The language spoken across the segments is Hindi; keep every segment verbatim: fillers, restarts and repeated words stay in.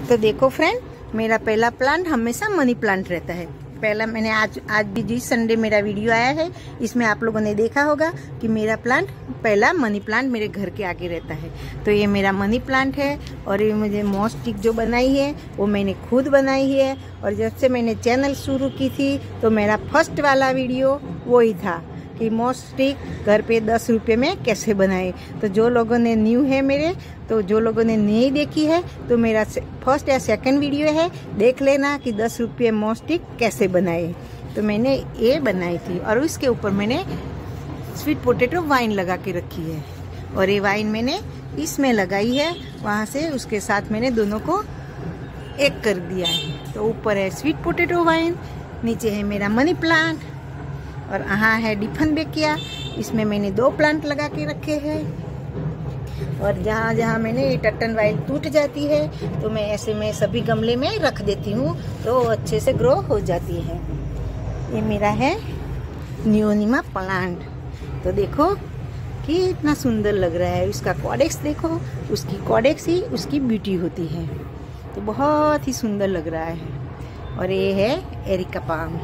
तो देखो फ्रेंड, मेरा पहला प्लांट हमेशा मनी प्लांट रहता है। पहला मैंने आज आज भी जिस संडे मेरा वीडियो आया है इसमें आप लोगों ने देखा होगा कि मेरा प्लांट पहला मनी प्लांट मेरे घर के आगे रहता है। तो ये मेरा मनी प्लांट है और ये मुझे मॉस स्टिक जो बनाई है वो मैंने खुद बनाई है। और जब से मैंने चैनल शुरू की थी तो मेरा फर्स्ट वाला वीडियो वही था कि मॉस स्टिक घर पे दस रुपये में कैसे बनाए। तो जो लोगों ने न्यू है मेरे, तो जो लोगों ने नहीं देखी है तो मेरा फर्स्ट या सेकंड वीडियो है, देख लेना कि दस रुपये मॉस स्टिक कैसे बनाए। तो मैंने ये बनाई थी और उसके ऊपर मैंने स्वीट पोटैटो वाइन लगा के रखी है। और ये वाइन मैंने इसमें लगाई है, वहाँ से उसके साथ मैंने दोनों को एक कर दिया है। तो ऊपर है स्वीट पोटैटो वाइन, नीचे है मेरा मनी प्लांट और यहाँ है डिफेनबेकिया। इसमें मैंने दो प्लांट लगा के रखे हैं। और जहाँ जहाँ मैंने ये टट्टन वाइल टूट जाती है तो मैं ऐसे में सभी गमले में रख देती हूँ तो अच्छे से ग्रो हो जाती है। ये मेरा है नियोनिमा प्लांट। तो देखो कि इतना सुंदर लग रहा है। उसका कॉडेक्स देखो, उसकी कॉडेक्स ही उसकी ब्यूटी होती है। तो बहुत ही सुंदर लग रहा है। और ये है एरिका पाम।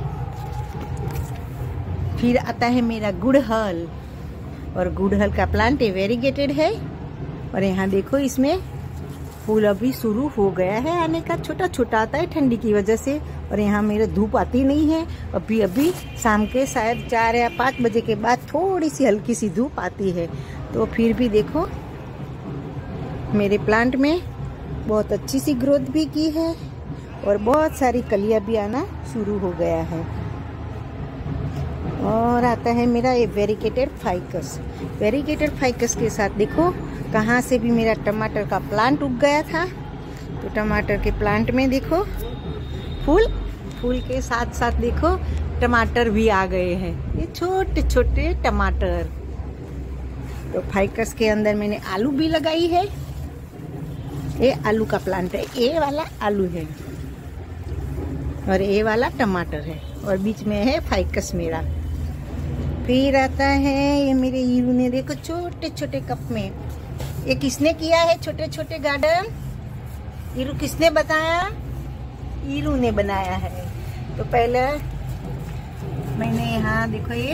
फिर आता है मेरा गुड़हल, और गुड़हल का प्लांट वेरीगेटेड है। और यहाँ देखो इसमें फूल अभी शुरू हो गया है आने का, छोटा छोटा आता है ठंडी की वजह से। और यहाँ मेरे धूप आती नहीं है अभी अभी, शाम के शायद चार या पाँच बजे के बाद थोड़ी सी हल्की सी धूप आती है। तो फिर भी देखो मेरे प्लांट में बहुत अच्छी सी ग्रोथ भी की है और बहुत सारी कलियाँ भी आना शुरू हो गया है। और आता है मेरा ये वेरीगेटेड फाइकस। वेरीगेटेड फाइकस के साथ देखो कहाँ से भी मेरा टमाटर का प्लांट उग गया था। तो टमाटर के प्लांट में देखो फूल फूल के साथ साथ देखो टमाटर भी आ गए हैं, ये छोटे छोटे टमाटर। तो फाइकस के अंदर मैंने आलू भी लगाई है। ये आलू का प्लांट है, ये वाला आलू है और ये वाला टमाटर है और बीच में है फाइकस मेरा। फिर आता है ये मेरे ईरू ने देखो छोटे छोटे कप में। ये किसने किया है छोटे छोटे गार्डन? ईरू किसने बताया? ईरू ने बनाया है। तो पहले मैंने यहाँ देखो ये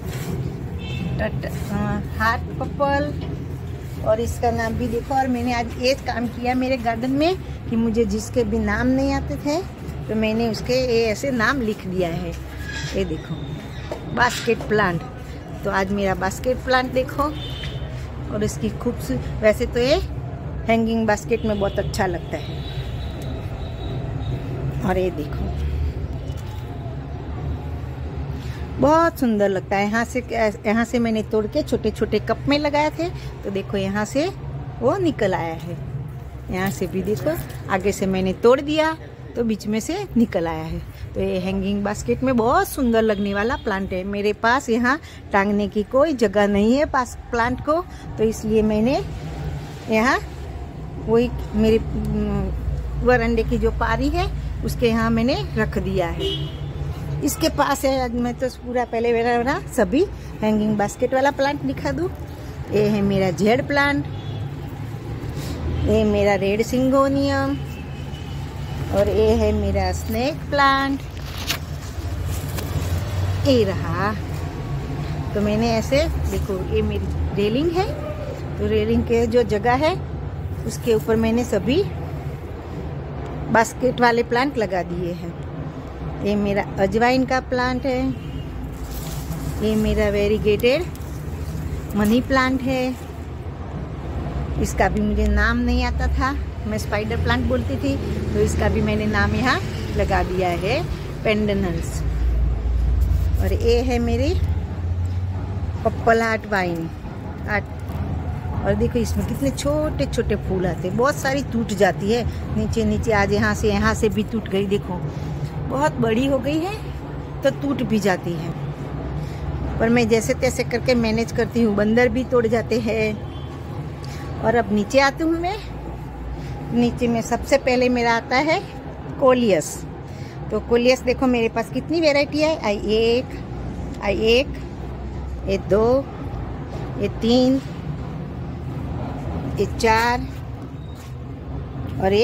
हार्ट पर्पल और इसका नाम भी देखो। और मैंने आज ये काम किया मेरे गार्डन में कि मुझे जिसके भी नाम नहीं आते थे तो मैंने उसके ये ऐसे नाम लिख दिया है। ये देखो बास्केट प्लांट। तो आज मेरा बास्केट प्लांट देखो और इसकी खूबसूरत, वैसे तो ये हैंगिंग बास्केट में बहुत अच्छा लगता है। और ये देखो बहुत सुंदर लगता है। यहाँ से यहाँ से मैंने तोड़ के छोटे छोटे कप में लगाए थे। तो देखो यहाँ से वो निकल आया है। यहाँ से भी देखो आगे से मैंने तोड़ दिया तो बीच में से निकल आया है। तो ये हैंगिंग बास्केट में बहुत सुंदर लगने वाला प्लांट है। मेरे पास यहाँ टांगने की कोई जगह नहीं है पास प्लांट को, तो इसलिए मैंने यहाँ वही मेरी वरांडे की जो पारी है उसके यहाँ मैंने रख दिया है। इसके पास है, मैं तो पूरा पहले मेरा ना सभी हैंगिंग बास्केट वाला प्लांट दिखा दूँ। ये है मेरा जेड प्लांट, ये मेरा रेड सिंगोनियम और ये है मेरा स्नेक प्लांट। ये रहा। तो मैंने ऐसे देखो ये मेरी रेलिंग है, तो रेलिंग के जो जगह है उसके ऊपर मैंने सभी बास्केट वाले प्लांट लगा दिए हैं। ये मेरा अजवाइन का प्लांट है, ये मेरा वेरीगेटेड मनी प्लांट है। इसका भी मुझे नाम नहीं आता था, मैं स्पाइडर प्लांट बोलती थी, तो इसका भी मैंने नाम यहाँ लगा दिया है पेंडेनल्स। और ये है मेरी पर्पल हार्ट वाइन आर्ट। और देखो इसमें कितने छोटे छोटे फूल आते हैं, बहुत सारी टूट जाती है नीचे नीचे। आज यहाँ से यहाँ से भी टूट गई, देखो बहुत बड़ी हो गई है तो टूट भी जाती है। पर मैं जैसे तैसे करके मैनेज करती हूँ, बंदर भी तोड़ जाते हैं। और अब नीचे आती हूँ मैं। नीचे में सबसे पहले मेरा आता है कोलियस। तो कोलियस देखो मेरे पास कितनी वैरायटी है। आई एक, आई एक, ये दो, ये तीन, ये चार और ये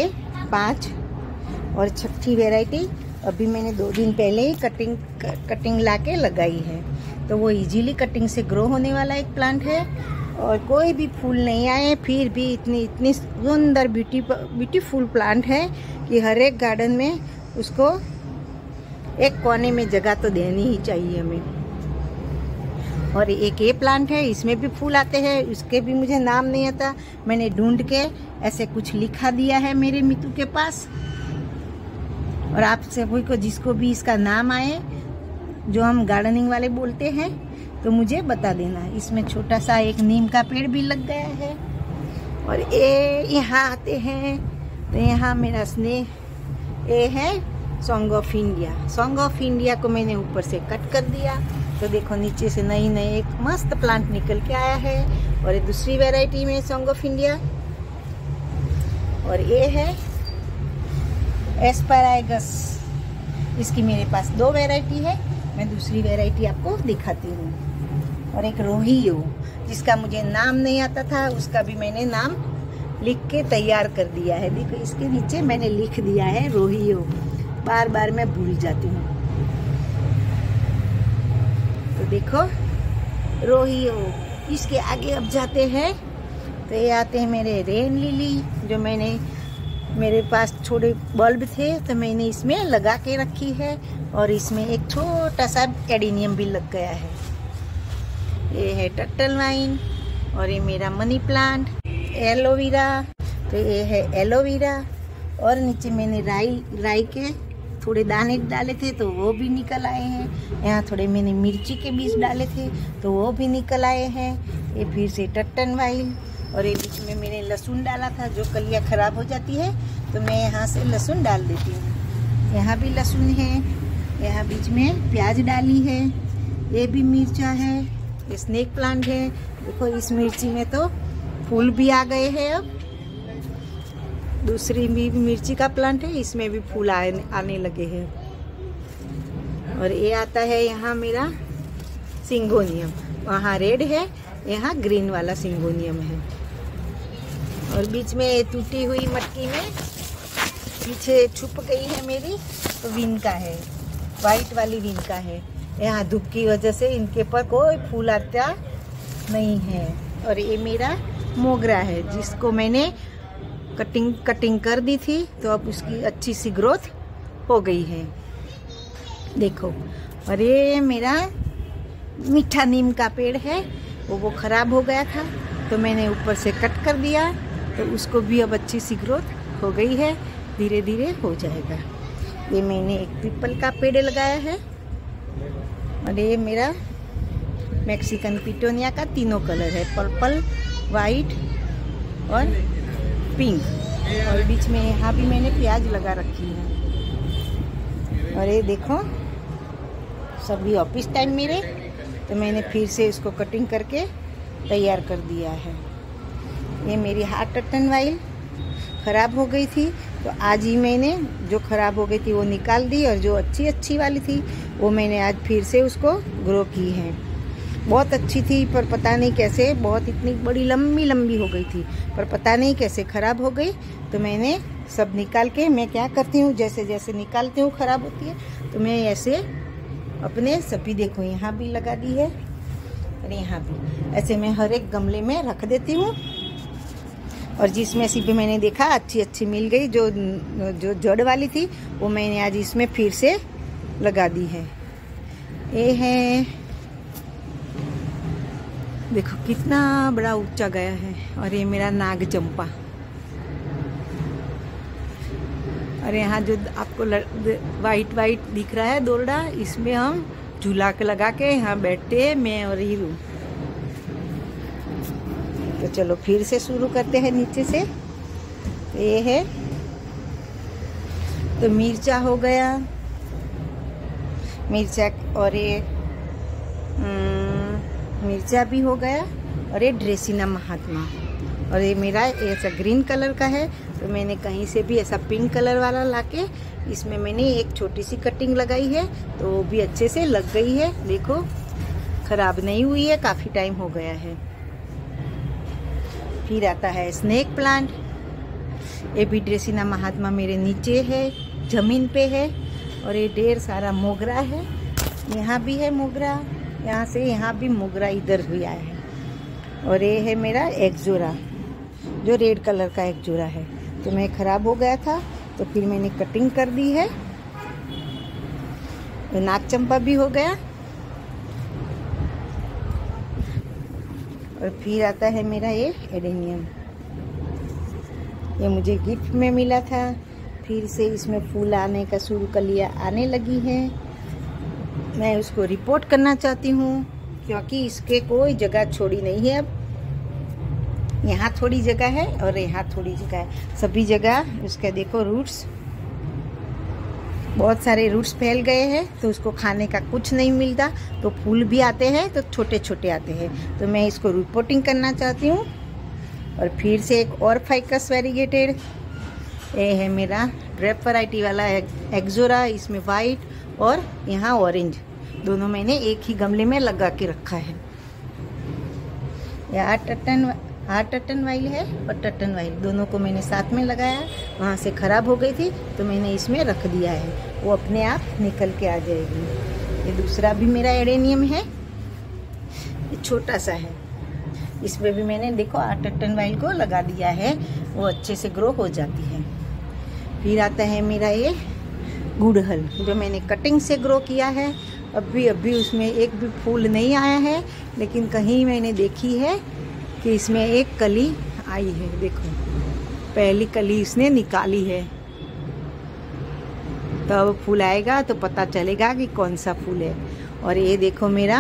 पाँच, और छठी वैरायटी अभी मैंने दो दिन पहले ही कटिंग कटिंग लाके लगाई है। तो वो इजीली कटिंग से ग्रो होने वाला एक प्लांट है, और कोई भी फूल नहीं आए फिर भी इतनी इतनी सुंदर ब्यूटी ब्यूटीफुल प्लांट है कि हर एक गार्डन में उसको एक कोने में जगह तो देनी ही चाहिए हमें। और एक ये प्लांट है, इसमें भी फूल आते हैं, उसके भी मुझे नाम नहीं आता, मैंने ढूंढ के ऐसे कुछ लिखा दिया है मेरे मितू के पास। और आप सभी को जिसको भी इसका नाम आए, जो हम गार्डनिंग वाले बोलते हैं, तो मुझे बता देना। इसमें छोटा सा एक नीम का पेड़ भी लग गया है। और ये यहाँ आते हैं तो यहाँ मेरा स्नेह ये है song of India. Song of India को मैंने ऊपर से कट कर दिया, तो देखो नीचे से नई नई एक मस्त प्लांट निकल के आया है। और ये दूसरी वैरायटी में सॉन्ग ऑफ इंडिया, और ये है एस्पैरागस। इसकी मेरे पास दो वैरायटी है, मैं दूसरी वैरायटी आपको दिखाती हूँ। और एक रोहियो, जिसका मुझे नाम नहीं आता था, उसका भी मैंने नाम लिख के तैयार कर दिया है। देखो इसके नीचे मैंने लिख दिया है रोहियो, बार बार मैं भूल जाती हूँ। तो देखो रोहियो। इसके आगे अब जाते हैं तो ये आते हैं मेरे रेन लिली, जो मैंने मेरे पास छोटे बल्ब थे तो मैंने इसमें लगा के रखी है। और इसमें एक छोटा सा एडेनियम भी लग गया है। ये है टर्टल वाइन, और ये मेरा मनी प्लांट एलोवेरा। तो ये है एलोवेरा, और नीचे मैंने राई राई के थोड़े दाने डाले थे तो वो भी निकल आए हैं। यहाँ थोड़े मैंने मिर्ची के बीज डाले थे तो वो भी निकल आए हैं। ये फिर से टर्टल वाइन, और ये बीच में मैंने लहसुन डाला था, जो कलियाँ खराब हो जाती है तो मैं यहाँ से लहसुन डाल देती हूँ। यहाँ भी लहसुन है, यहाँ बीच में प्याज डाली है, ये भी मिर्चा है, ये स्नेक प्लांट है। देखो इस मिर्ची में तो फूल भी आ गए हैं। अब दूसरी भी मिर्ची का प्लांट है, इसमें भी फूल आने आने लगे हैं। और ये आता है यहाँ मेरा सिंगोनियम, वहाँ रेड है, यहाँ ग्रीन वाला सिंगोनियम है। और बीच में टूटी हुई मटकी में पीछे छुप गई है मेरी, तो विन का है, वाइट वाली विन का है। यहाँ धूप की वजह से इनके पर कोई फूल आता नहीं है। और ये मेरा मोगरा है, जिसको मैंने कटिंग कटिंग कर दी थी, तो अब उसकी अच्छी सी ग्रोथ हो गई है। देखो, और ये मेरा मीठा नीम का पेड़ है, वो वो ख़राब हो गया था तो मैंने ऊपर से कट कर दिया, तो उसको भी अब अच्छी सी ग्रोथ हो गई है, धीरे धीरे हो जाएगा। ये मैंने एक पीपल का पेड़ लगाया है, और ये मेरा मैक्सिकन पिटोनिया का तीनों कलर है, पर्पल, वाइट और पिंक। और बीच में यहाँ भी मैंने प्याज लगा रखी है। और ये देखो सभी ऑफिस टाइम मेरे, तो मैंने फिर से इसको कटिंग करके तैयार कर दिया है। ये मेरी हार्ट टर्टन वाइल ख़राब हो गई थी, तो आज ही मैंने जो ख़राब हो गई थी वो निकाल दी, और जो अच्छी अच्छी वाली थी वो मैंने आज फिर से उसको ग्रो की है। बहुत अच्छी थी, पर पता नहीं कैसे बहुत इतनी बड़ी लंबी लंबी हो गई थी, पर पता नहीं कैसे ख़राब हो गई। तो मैंने सब निकाल के, मैं क्या करती हूँ, जैसे जैसे निकालती हूँ ख़राब होती है, तो मैं ऐसे अपने सभी, देखो यहाँ भी लगा दी है और यहाँ भी, ऐसे मैं हर एक गमले में रख देती हूँ। और जिसमें से भी मैंने देखा अच्छी अच्छी मिल गई, जो जो जड़ वाली थी, वो मैंने आज इसमें फिर से लगा दी है। ये है, देखो कितना बड़ा ऊंचा गया है। और ये मेरा नाग चंपा। और यहाँ जो आपको वाइट वाइट दिख रहा है दोरडा, इसमें हम झूला के लगा के यहाँ बैठते हैं, मैं और हीरू। तो चलो फिर से शुरू करते हैं नीचे से। तो ये है, तो मिर्चा हो गया, मिर्चा, और ये मिर्चा भी हो गया, और ये ड्रेसिना महात्मा। और ये मेरा ऐसा ग्रीन कलर का है, तो मैंने कहीं से भी ऐसा पिंक कलर वाला लाके इसमें मैंने एक छोटी सी कटिंग लगाई है, तो वो भी अच्छे से लग गई है। देखो खराब नहीं हुई है, काफ़ी टाइम हो गया है। फिर आता है स्नेक प्लांट। ये भी ड्रेसिना महात्मा मेरे नीचे है, ज़मीन पे है। और ये ढेर सारा मोगरा है, यहाँ भी है मोगरा, यहाँ से यहाँ भी मोगरा इधर भी आया है। और ये है मेरा एक्जोरा, जो रेड कलर का एक्जोरा है। तो मैं ख़राब हो गया था तो फिर मैंने कटिंग कर दी है। तो नाग चंपा भी हो गया। और फिर आता है मेरा ये एडेनियम, ये मुझे गिफ्ट में मिला था। फिर से इसमें फूल आने का शुरू कलियाँ आने लगी हैं। मैं उसको रिपोर्ट करना चाहती हूँ क्योंकि इसके कोई जगह छोड़ी नहीं है। अब यहाँ थोड़ी जगह है और यहाँ थोड़ी जगह है, सभी जगह उसका देखो रूट्स, बहुत सारे रूट्स फैल गए हैं। तो उसको खाने का कुछ नहीं मिलता, तो फूल भी आते हैं तो छोटे छोटे आते हैं। तो मैं इसको रिपोर्टिंग करना चाहती हूँ। और फिर से एक और फाइकस वेरीगेटेड, ये है मेरा ड्रेप वैरायटी वाला एक्जोरा। इसमें वाइट और यहाँ ऑरेंज, दोनों मैंने एक ही गमले में लगा के रखा है। यहाँ टटन हाँ टटन वाइल है और टटन वाइल दोनों को मैंने साथ में लगाया। वहाँ से ख़राब हो गई थी तो मैंने इसमें रख दिया है, वो अपने आप निकल के आ जाएगी। ये दूसरा भी मेरा एडेनियम है, ये छोटा सा है। इसमें भी मैंने देखो आठ टटन वाइल को लगा दिया है, वो अच्छे से ग्रो हो जाती है। फिर आता है मेरा ये गुड़हल, जो मैंने कटिंग से ग्रो किया है। अभी अभी उसमें एक भी फूल नहीं आया है, लेकिन कहीं मैंने देखी है कि इसमें एक कली आई है। देखो पहली कली इसने निकाली है, तब तो फूल आएगा तो पता चलेगा कि कौन सा फूल है। और ये देखो मेरा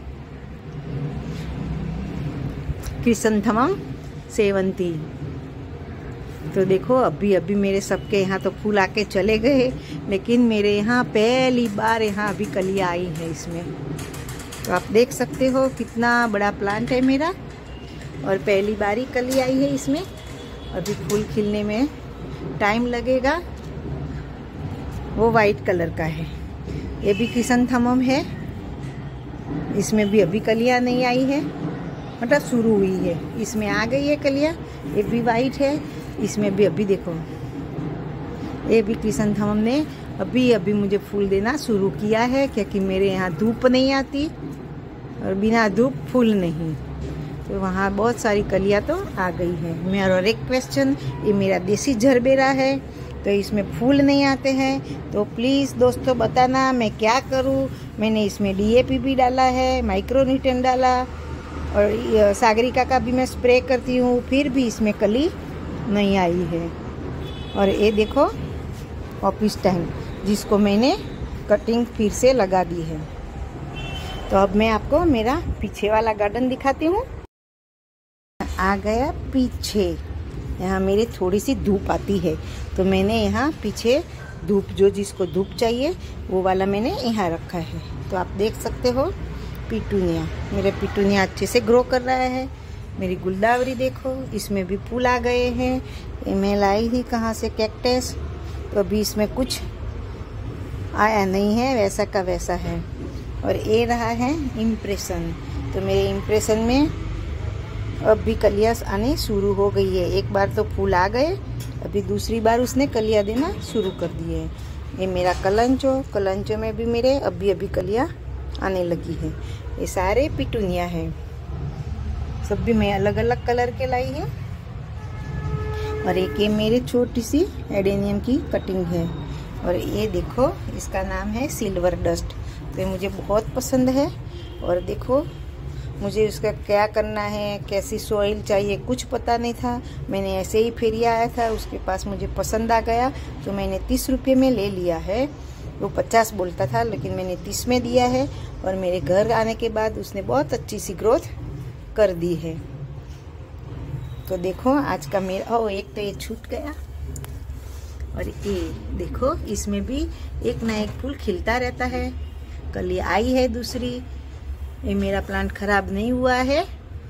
क्रिसैंथेमम सेवंती। तो देखो अभी अभी मेरे सबके यहाँ तो फूल आके चले गए, लेकिन मेरे यहाँ पहली बार यहाँ अभी कलियाँ आई है इसमें। तो आप देख सकते हो कितना बड़ा प्लांट है मेरा, और पहली बार ही कली आई है इसमें। अभी फूल खिलने में टाइम लगेगा। वो वाइट कलर का है, ये भी क्रिसैंथेमम है। इसमें भी अभी कलियाँ नहीं आई है, मतलब शुरू हुई है। इसमें आ गई है कलियाँ, ये भी वाइट है। इसमें भी अभी देखो, ये भी क्रिसैंथेमम ने अभी अभी मुझे फूल देना शुरू किया है, क्योंकि मेरे यहाँ धूप नहीं आती और बिना धूप फूल नहीं। तो वहाँ बहुत सारी कलियाँ तो आ गई है। मेरा और एक क्वेश्चन, ये मेरा देसी झरबेरा है तो इसमें फूल नहीं आते हैं, तो प्लीज़ दोस्तों बताना मैं क्या करूँ। मैंने इसमें डी ए पी भी डाला है, माइक्रो न्यूट्रिएंट डाला, और सागरिका का भी मैं स्प्रे करती हूँ, फिर भी इसमें कली नहीं आई है। और ये देखो ऑफिस टाइम, जिसको मैंने कटिंग फिर से लगा दी है। तो अब मैं आपको मेरा पीछे वाला गार्डन दिखाती हूँ। आ गया पीछे, यहाँ मेरी थोड़ी सी धूप आती है, तो मैंने यहाँ पीछे धूप, जो जिसको धूप चाहिए वो वाला मैंने यहाँ रखा है। तो आप देख सकते हो पिटूनिया, मेरे पिटूनिया अच्छे से ग्रो कर रहा है। मेरी गुलदावरी देखो, इसमें भी फूल आ गए हैं। ये मैं लाई थी कहाँ से कैक्टस, तो अभी इसमें कुछ आया नहीं है, वैसा का वैसा है। और ये रहा है इम्प्रेशन, तो मेरे इम्प्रेशन में अब भी कलियाँ आने शुरू हो गई है। एक बार तो फूल आ गए, अभी दूसरी बार उसने कलियाँ देना शुरू कर दिए है। ये मेरा कलंचो, कलंचो में भी मेरे अभी अभी कलियाँ आने लगी है। ये सारे पिटूनिया हैं, सब भी मैं अलग अलग कलर के लाई हूँ। और एक ये मेरे छोटी सी एडेनियम की कटिंग है। और ये देखो, इसका नाम है सिल्वर डस्ट, तो ये मुझे बहुत पसंद है। और देखो मुझे उसका क्या करना है, कैसी सॉइल चाहिए, कुछ पता नहीं था। मैंने ऐसे ही फेरिया आया था, उसके पास मुझे पसंद आ गया तो मैंने तीस रुपये में ले लिया है। वो पचास बोलता था, लेकिन मैंने तीस में दिया है। और मेरे घर आने के बाद उसने बहुत अच्छी सी ग्रोथ कर दी है। तो देखो आज का मेरा, ओ एक तो ये छूट गया। और ये देखो, इसमें भी एक ना एक फूल खिलता रहता है। कल ये आई है दूसरी। ये मेरा प्लांट खराब नहीं हुआ है,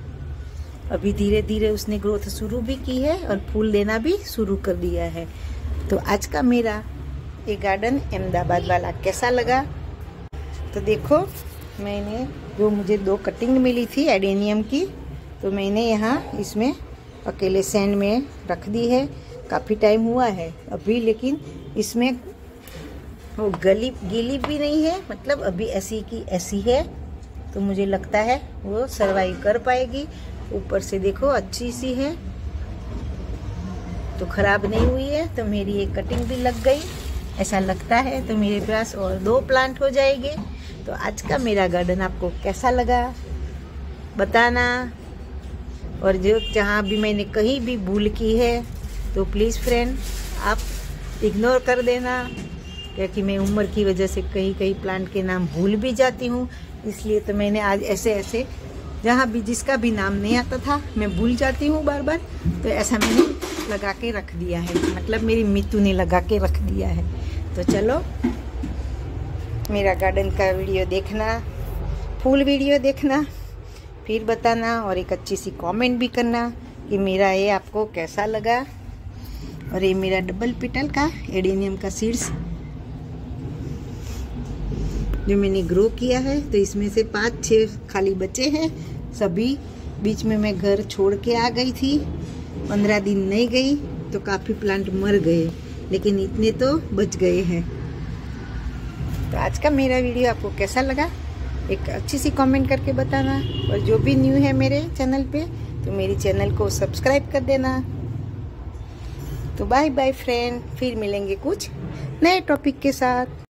अभी धीरे धीरे उसने ग्रोथ शुरू भी की है और फूल देना भी शुरू कर दिया है। तो आज का मेरा ये गार्डन अहमदाबाद वाला कैसा लगा, तो देखो मैंने जो मुझे दो कटिंग मिली थी एडेनियम की, तो मैंने यहाँ इसमें अकेले सैंड में रख दी है। काफ़ी टाइम हुआ है अभी, लेकिन इसमें वो गली गीली भी नहीं है, मतलब अभी ऐसी की ऐसी है। तो मुझे लगता है वो सरवाइव कर पाएगी। ऊपर से देखो अच्छी सी है, तो ख़राब नहीं हुई है। तो मेरी एक कटिंग भी लग गई ऐसा लगता है। तो मेरे पास और दो प्लांट हो जाएंगे। तो आज का मेरा गार्डन आपको कैसा लगा बताना, और जो जहाँ भी मैंने कहीं भी भूल की है तो प्लीज़ फ्रेंड आप इग्नोर कर देना, क्योंकि मैं उम्र की वजह से कहीं कहीं प्लांट के नाम भूल भी जाती हूँ। इसलिए तो मैंने आज ऐसे ऐसे जहाँ भी जिसका भी नाम नहीं आता था मैं भूल जाती हूँ बार बार, तो ऐसा मैंने लगा के रख दिया है, मतलब मेरी मितू ने लगा के रख दिया है। तो चलो मेरा गार्डन का वीडियो देखना, फुल वीडियो देखना, फिर बताना, और एक अच्छी सी कमेंट भी करना कि मेरा ये आपको कैसा लगा। और ये मेरा डबल पेटल का एडेनियम का सीड्स जो मैंने ग्रो किया है, तो इसमें से पाँच छः खाली बचे हैं। सभी बीच में मैं घर छोड़ के आ गई थी, पंद्रह दिन नहीं गई तो काफ़ी प्लांट मर गए, लेकिन इतने तो बच गए हैं। तो आज का मेरा वीडियो आपको कैसा लगा एक अच्छी सी कमेंट करके बताना, और जो भी न्यू है मेरे चैनल पे तो मेरी चैनल को सब्सक्राइब कर देना। तो बाय बाय फ्रेंड, फिर मिलेंगे कुछ नए टॉपिक के साथ।